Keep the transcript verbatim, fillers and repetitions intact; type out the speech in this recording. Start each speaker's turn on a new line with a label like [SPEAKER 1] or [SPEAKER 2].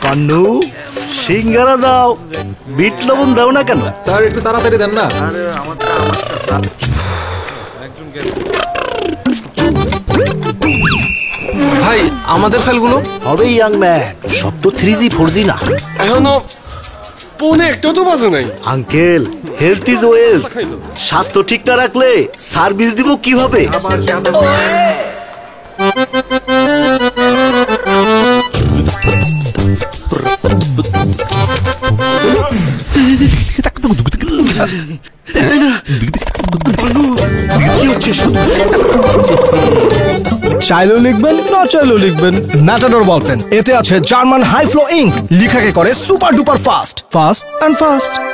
[SPEAKER 1] পান্নু সিঙ্গারা দাও, বিট লবণ দাও না কেন?
[SPEAKER 2] স্যার একটু তাড়াতাড়ি দেন না। ভাই আমাদের ফাইলগুলো
[SPEAKER 1] হবে ইয়াং ম্যান, সব তো থ্রি জি ফোর জি না।
[SPEAKER 3] এখনো পৌনে একটা তো বাজে নাই।
[SPEAKER 1] আঙ্কেল হেলথ ইজ ওয়েলথ, স্বাস্থ্য ঠিক না রাখলে সার্ভিস দিব কিভাবে?
[SPEAKER 4] চাইলেও লিখবেন না চাইলেও লিখবেন ম্যাটাডোর বল পেন, এতে আছে জার্মান হাই ফ্লো ইঙ্ক, লিখাকে করে super duper fast fast and fast.